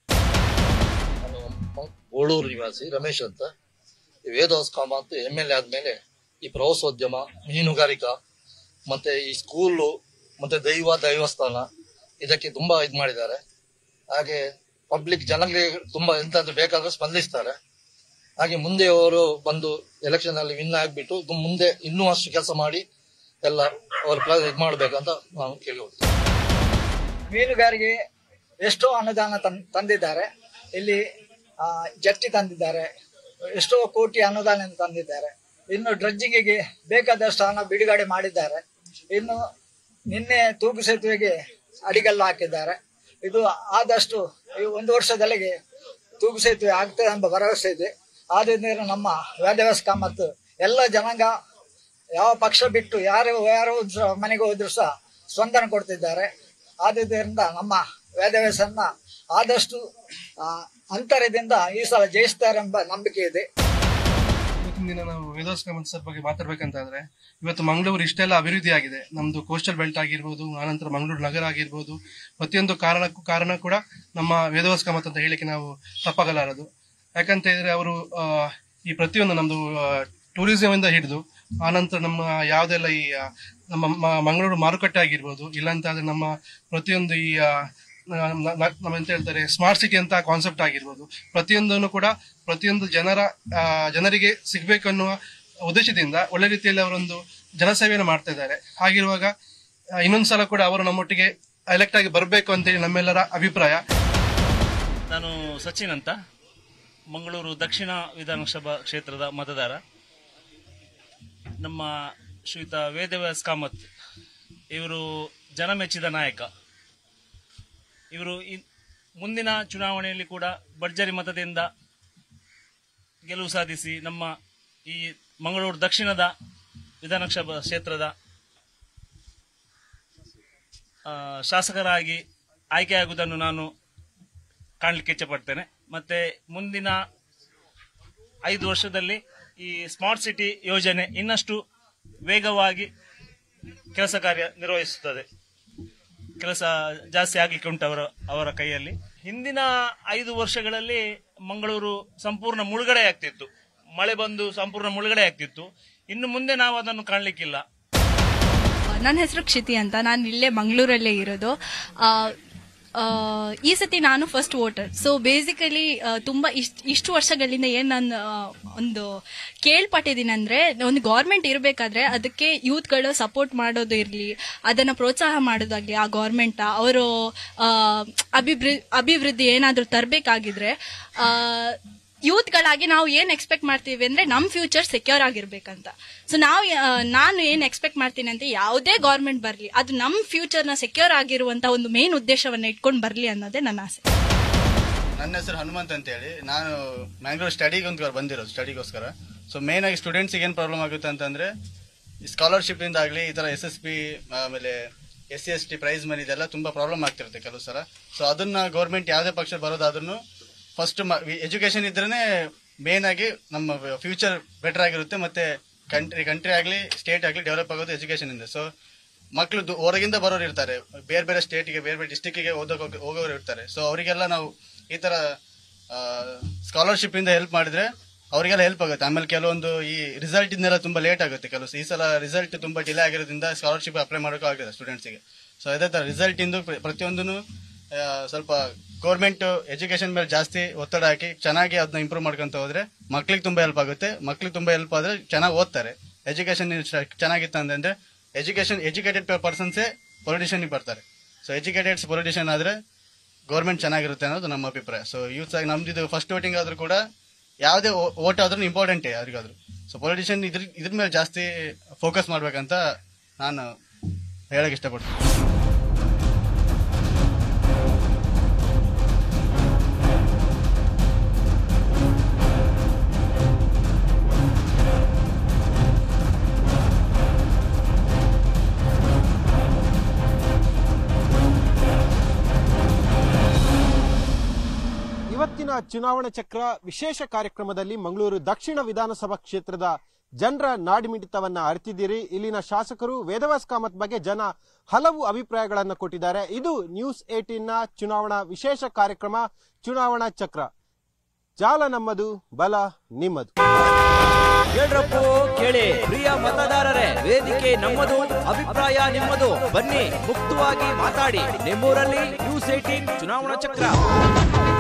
ಬೋಳೂರು ನಿವಾಸಿ ರಮೇಶ್ ಅಂತ. ವೇದವ್ಯಾಸ ಕಾಮತ್ MLA ಆದ್ಮೇಲೆ ಈ ಪ್ರವಾಸೋದ್ಯಮ, ಮೀನುಗಾರಿಕಾ, ಮತ್ತೆ ಈ ಸ್ಕೂಲು, ಮತ್ತೆ ದೈವಸ್ಥಾನ ಇದಕ್ಕೆ ತುಂಬಾ ಇದು ಮಾಡಿದ್ದಾರೆ. ಹಾಗೆ ಪಬ್ಲಿಕ್ ಜನಗಳಿಗೆ ತುಂಬಾ ಎಂತಾದ್ರೂ ಬೇಕಾದ್ರೂ ಸ್ಪಂದಿಸ್ತಾರೆ. ಹಾಗೆ ಮುಂದೆ ಅವರು ಬಂದು ಎಲೆಕ್ಷನ್ ಅಲ್ಲಿ ವಿನ್ ಆಗ್ಬಿಟ್ಟು ಮುಂದೆ ಇನ್ನೂ ಅಷ್ಟು ಕೆಲಸ ಮಾಡಿ ಎಲ್ಲ ಅವರು ಇದು ಮಾಡ್ಬೇಕಂತ ನಾನು ಕೇಳಿಕೊಳ್ತೀನಿ. ಮೀನುಗಾರಿಗೆ ಎಷ್ಟೋ ಅನುದಾನ ತಂದಿದ್ದಾರೆ. ಇಲ್ಲಿ ಜಟ್ಟಿ ತಂದಿದ್ದಾರೆ, ಎಷ್ಟೋ ಕೋಟಿ ಅನುದಾನ ತಂದಿದ್ದಾರೆ. ಇನ್ನು ಡ್ರಡ್ಜಿಂಗಿಗೆ ಬೇಕಾದಷ್ಟು ಹಣ ಬಿಡುಗಡೆ ಮಾಡಿದ್ದಾರೆ. ಇನ್ನು ನಿನ್ನೆ ತೂಗು ಸೇತುವೆಗೆ ಅಡಿಗಲ್ಲು ಹಾಕಿದ್ದಾರೆ. ಇದು ಆದಷ್ಟು ಈ 1 ವರ್ಷದಲ್ಲಿಗೆ ತೂಗು ಸೇತುವೆ ಆಗ್ತದೆ ಎಂಬ ಭರವಸೆ ಇದೆ. ಆದ್ದರಿಂದ ನಮ್ಮ ವೇದವ್ಯಾಸ ಕಾಮತ್ ಎಲ್ಲ ಜನಾಂಗ ಯಾವ ಪಕ್ಷ ಬಿಟ್ಟು ಯಾರು ಮನೆಗೆ ಹೋದ್ರು ಸಹ ಸ್ಪಂದನೆ ಕೊಡ್ತಿದ್ದಾರೆ. ಆದ್ದರಿಂದ ನಮ್ಮ ವೇದವ್ಯಾಸನ್ನ ಆದಷ್ಟು ಅಂತರದಿಂದ ಈ ಸಲ ಜಯಿಸ್ತಾರೆ ಎಂಬ ನಂಬಿಕೆ ಇದೆ. ಇವತ್ತಿನ ದಿನ ನಾವು ವೇದವ್ಯಾಸ್ ಕಾಮತ್ ಸರ್ ಬಗ್ಗೆ ಮಾತಾಡ್ಬೇಕಂತಾದ್ರೆ, ಇವತ್ತು ಮಂಗಳೂರು ಇಷ್ಟೆಲ್ಲ ಅಭಿವೃದ್ಧಿ ಆಗಿದೆ. ನಮ್ದು ಕೋಸ್ಟಲ್ ಬೆಲ್ಟ್ ಆಗಿರ್ಬೋದು, ಆನಂತರ ಮಂಗಳೂರು ನಗರ ಆಗಿರ್ಬೋದು, ಪ್ರತಿಯೊಂದು ಕಾರಣ ಕೂಡ ನಮ್ಮ ವೇದವ್ಯಾಸ್ ಕಾಮತ್ ಅಂತ ಹೇಳಿಕ್ಕೆ ನಾವು ತಪ್ಪಾಗಲಾರದು. ಯಾಕಂತ ಹೇಳಿದ್ರೆ ಅವರು ಈ ಪ್ರತಿಯೊಂದು ನಮ್ದು ಟೂರಿಸಂ ಇಂದ ಹಿಡಿದು ಆನಂತರ ನಮ್ಮ ಯಾವ್ದೆಲ್ಲ ಈ ನಮ್ಮ ಮಂಗಳೂರು ಮಾರುಕಟ್ಟೆ ಆಗಿರ್ಬೋದು, ಇಲ್ಲಾಂತಾದ್ರೆ ನಮ್ಮ ಪ್ರತಿಯೊಂದು ಈ ನಮ್ಮ ಎಂತ ಹೇಳ್ತಾರೆ ಸ್ಮಾರ್ಟ್ ಸಿಟಿ ಅಂತ ಕಾನ್ಸೆಪ್ಟ್ ಆಗಿರ್ಬೋದು, ಪ್ರತಿಯೊಂದನ್ನು ಕೂಡ ಪ್ರತಿಯೊಂದು ಜನರಿಗೆ ಸಿಗ್ಬೇಕು ಅನ್ನುವ ಉದ್ದೇಶದಿಂದ ಒಳ್ಳೆ ರೀತಿಯಲ್ಲಿ ಅವರೊಂದು ಜನಸೇವೆಯನ್ನು ಮಾಡ್ತಾ ಇದ್ದಾರೆ. ಹಾಗಿರುವಾಗ ಇನ್ನೊಂದ್ಸಲ ಕೂಡ ಅವರು ನಮ್ಮೊಟ್ಟಿಗೆ ಎಲೆಕ್ಟ್ ಆಗಿ ಬರಬೇಕು ಅಂತೇಳಿ ನಮ್ಮೆಲ್ಲರ ಅಭಿಪ್ರಾಯ. ನಾನು ಸಚಿನ್ ಅಂತ, ಮಂಗಳೂರು ದಕ್ಷಿಣ ವಿಧಾನಸಭಾ ಕ್ಷೇತ್ರದ ಮತದಾರ. ನಮ್ಮ ಶ್ರೀಯುತ ವೇದವ್ಯಾಸ್ ಕಾಮತ್ ಇವರು ಜನಮೆಚ್ಚಿದ ನಾಯಕ. ಇವರು ಮುಂದಿನ ಚುನಾವಣೆಯಲ್ಲಿ ಕೂಡ ಭರ್ಜರಿ ಮತದಿಂದ ಗೆಲುವು ಸಾಧಿಸಿ ನಮ್ಮ ಈ ಮಂಗಳೂರು ದಕ್ಷಿಣದ ವಿಧಾನಸಭಾ ಕ್ಷೇತ್ರದ ಶಾಸಕರಾಗಿ ಆಯ್ಕೆಯಾಗುವುದನ್ನು ನಾನು ಕಾಣಲಿಕ್ಕೆ ಇಚ್ಛೆಪಡ್ತೇನೆ. ಮತ್ತೆ ಮುಂದಿನ 5 ವರ್ಷದಲ್ಲಿ ಈ ಸ್ಮಾರ್ಟ್ ಸಿಟಿ ಯೋಜನೆ ಇನ್ನಷ್ಟು ವೇಗವಾಗಿ ಕೆಲಸ ಕಾರ್ಯ ನಿರ್ವಹಿಸುತ್ತದೆ. ಕೆಲಸ ಜಾಸ್ತಿ ಆಗಲಿಕ್ಕೆ ಉಂಟು ಅವರ ಕೈಯಲ್ಲಿ. ಹಿಂದಿನ 5 ವರ್ಷಗಳಲ್ಲಿ ಮಂಗಳೂರು ಸಂಪೂರ್ಣ ಮುಳುಗಡೆ ಆಗ್ತಿತ್ತು, ಮಳೆ ಬಂದು ಸಂಪೂರ್ಣ ಮುಳುಗಡೆ ಆಗ್ತಿತ್ತು. ಇನ್ನು ಮುಂದೆ ನಾವು ಅದನ್ನು ಕಾಣಲಿಕ್ಕಿಲ್ಲ. ನನ್ನ ಹೆಸರು ಕ್ಷಿತಿ ಅಂತ, ನಾನು ಇಲ್ಲೇ ಮಂಗಳೂರಲ್ಲೇ ಇರೋದು. ಈ ಸತಿ ನಾನು ಫಸ್ಟ್ ವೋಟರ್. ಸೊ ಬೇಸಿಕಲಿ ತುಂಬಾ ಇಷ್ಟು ವರ್ಷಗಳಿಂದ ಏನ್ ನಾನು ಒಂದು ಕೇಳ್ಪಟ್ಟಿದ್ದೀನಿ ಅಂದ್ರೆ, ಒಂದು ಗೌರ್ಮೆಂಟ್ ಇರಬೇಕಾದ್ರೆ ಅದಕ್ಕೆ ಯೂತ್ಗಳು ಸಪೋರ್ಟ್ ಮಾಡೋದು ಇರಲಿ, ಅದನ್ನ ಪ್ರೋತ್ಸಾಹ ಮಾಡೋದಾಗ್ಲಿ, ಆ ಗೌರ್ಮೆಂಟ್ ಅವರು ಅಭಿವೃದ್ಧಿ ಏನಾದ್ರೂ ತರಬೇಕಾಗಿದ್ರೆ ಯೂತ್ಗಳಾಗಿ ನಾವು ಏನ್ ಎಕ್ಸ್ಪೆಕ್ಟ್ ಮಾಡ್ತೀವಿ ಅಂದ್ರೆ ನಮ್ ಫ್ಯೂಚರ್ ಸೆಕ್ಯೂರ್ ಆಗಿರ್ಬೇಕಂತ. ಸೊ ನಾನು ಏನ್ ಎಕ್ಸ್ಪೆಕ್ಟ್ ಮಾಡ್ತೀನಿ ಅಂತ, ಯಾವುದೇ ಗೌರ್ಮೆಂಟ್ ಬರ್ಲಿ ಅದು ನಮ್ ಫ್ಯೂಚರ್ ನ ಸೆಕ್ಯೂರ್ ಆಗಿರುವಂತ ಒಂದು ಮೇನ್ ಉದ್ದೇಶವನ್ನ ಇಟ್ಕೊಂಡು ಬರ್ಲಿ ಅನ್ನೋದೇ ನನ್ನ ಆಸೆ. ನನ್ನ ಹೆಸರು ಹನುಮಂತ್ ಅಂತ ಹೇಳಿ, ನಾನು ಮ್ಯಾಂಗ್ಳೂರ್ ಬಂದಿರೋದು ಸ್ಟಡಿಗೋಸ್ಕರ. ಸೊ ಮೇನ್ ಆಗಿ ಸ್ಟೂಡೆಂಟ್ಸ್ಗೆ ಏನು ಪ್ರಾಬ್ಲಮ್ ಆಗುತ್ತೆ ಅಂತಂದ್ರೆ, ಸ್ಕಾಲರ್ಶಿಪ್ ಇಂದ ಆಗಲಿ, ಈ ತರ SSP ಆಮೇಲೆ SC/ST ಪ್ರೈಸ್ ಮನಿ ಇದೆಲ್ಲ ತುಂಬಾ ಪ್ರಾಬ್ಲಮ್ ಆಗ್ತಿರುತ್ತೆ ಕೆಲವು ಸಲ. ಸೊ ಅದನ್ನ ಗೌರ್ಮೆಂಟ್ ಯಾವುದೇ ಪಕ್ಷ ಬರೋದಾದ್ರೂ ಫಸ್ಟ್ ಎಜುಕೇಶನ್ ಇದ್ರೇನೆ ಮೇನ್ ಆಗಿ ನಮ್ಮ ಫ್ಯೂಚರ್ ಬೆಟರ್ ಆಗಿರುತ್ತೆ. ಮತ್ತೆ ಕಂಟ್ರಿ ಆಗಲಿ ಸ್ಟೇಟ್ ಆಗಲಿ ಡೆವಲಪ್ ಆಗೋದು ಎಜುಕೇಶನ್ ಇಂದ. ಸೊ ಮಕ್ಕಳು ಹೊರಗಿಂದ ಬರೋರು ಇರ್ತಾರೆ, ಬೇರೆ ಬೇರೆ ಸ್ಟೇಟ್ಗೆ ಬೇರೆ ಬೇರೆ ಡಿಸ್ಟಿಕ್ಗೆ ಹೋಗೋರು ಇರ್ತಾರೆ. ಸೊ ಅವರಿಗೆಲ್ಲ ನಾವು ಈ ತರ ಸ್ಕಾಲರ್ಶಿಪ್ ಇಂದ ಹೆಲ್ಪ್ ಮಾಡಿದ್ರೆ ಅವರಿಗೆಲ್ಲ ಹೆಲ್ಪ್ ಆಗುತ್ತೆ. ಆಮೇಲೆ ಕೆಲವೊಂದು ಈ ರಿಸಲ್ಟ್ ಇಂದೆಲ್ಲ ತುಂಬಾ ಲೇಟ್ ಆಗುತ್ತೆ. ಕೆಲವು ಈ ಸಲ ರಿಸಲ್ಟ್ ತುಂಬಾ ಡಿಲೇ ಆಗಿರೋದ್ರಿಂದ ಸ್ಕಾಲರ್ಶಿಪ್ ಅಪ್ಲೈ ಮಾಡೋಕೆ ಆಗಿದೆ ಸ್ಟೂಡೆಂಟ್ಸ್ಗೆ. ಸೊ ಅದೇ ತರ ರಿಸಲ್ಟ್ ಇಂದು ಪ್ರತಿಯೊಂದೂ ಸ್ವಲ್ಪ ಗೌರ್ಮೆಂಟ್ ಎಜುಕೇಶನ್ ಮೇಲೆ ಜಾಸ್ತಿ ಒತ್ತಡ ಹಾಕಿ ಚೆನ್ನಾಗಿ ಅದನ್ನ ಇಂಪ್ರೂವ್ ಮಾಡ್ಕೊಂತ ಹೋದ್ರೆ ಮಕ್ಳಿಗೆ ತುಂಬಾ ಹೆಲ್ಪ್ ಆಗುತ್ತೆ. ಮಕ್ಳಿಗೆ ತುಂಬಾ ಹೆಲ್ಪ್ ಆದ್ರೆ ಚೆನ್ನಾಗಿ ಓದ್ತಾರೆ. ಎಜುಕೇಶನ್ ಚೆನ್ನಾಗಿತ್ತು ಅಂದ್ರೆ ಎಜುಕೇಟೆಡ್ ಪರ್ಸನ್ಸೇ ಪೊಲಿಟಿಷಿಯನ್ ಬರ್ತಾರೆ. ಸೊ ಎಜುಕೇಟೆಡ್ ಪೊಲಿಟಿಷಿಯನ್ ಆದ್ರೆ ಗೌರ್ಮೆಂಟ್ ಚೆನ್ನಾಗಿರುತ್ತೆ ಅನ್ನೋದು ನಮ್ಮ ಅಭಿಪ್ರಾಯ. ಸೊ ಯೂತ್ ಆಗಿ ನಮ್ದು ಫಸ್ಟ್ ವೋಟಿಂಗ್ ಆದ್ರೂ ಕೂಡ ಯಾವುದೇ ವೋಟ್ ಆದ್ರೂ ಇಂಪಾರ್ಟೆಂಟೇ ಯಾರಿಗಾದ್ರು. ಸೊ ಪೊಲಿಟಿಷಿಯನ್ ಇದ್ರ ಮೇಲೆ ಜಾಸ್ತಿ ಫೋಕಸ್ ಮಾಡ್ಬೇಕಂತ ನಾನು ಹೇಳಕ್ ಇಷ್ಟಪಡ್ತೀನಿ. ಇವತ್ತಿನ ಚುನಾವಣಾ ಚಕ್ರ ವಿಶೇಷ ಕಾರ್ಯಕ್ರಮದಲ್ಲಿ ಮಂಗಳೂರು ದಕ್ಷಿಣ ವಿಧಾನಸಭಾ ಕ್ಷೇತ್ರದ ಜನರ ನಾಡಿಮಿಡಿತವನ್ನ ಅರಿತಿದ್ದೀರಿ. ಇಲ್ಲಿನ ಶಾಸಕರು ವೇದವ್ಯಾಸ್ ಕಾಮತ್ ಬಗ್ಗೆ ಜನ ಹಲವು ಅಭಿಪ್ರಾಯಗಳನ್ನು ಕೊಟ್ಟಿದ್ದಾರೆ. ಇದು ನ್ಯೂಸ್ 18ನ ಚುನಾವಣಾ ವಿಶೇಷ ಕಾರ್ಯಕ್ರಮ ಚುನಾವಣಾ ಚಕ್ರ. ಜಾಲ ನಮ್ಮದು, ಬಲ ನಿಮ್ಮದು. ಕೇಳ್ರಪ್ಪೋ ಕೇಳಿ ಪ್ರಿಯ ಮತದಾರರೇ, ವೇದಿಕೆ ನಮ್ಮದು, ಅಭಿಪ್ರಾಯ ನಿಮ್ಮದು. ಬನ್ನಿ ಮುಕ್ತವಾಗಿ ಮಾತಾಡಿ. ನಿಮ್ಮೂರಲ್ಲಿ ನ್ಯೂಸ್ 18 ಚುನಾವಣಾ ಚಕ್ರ.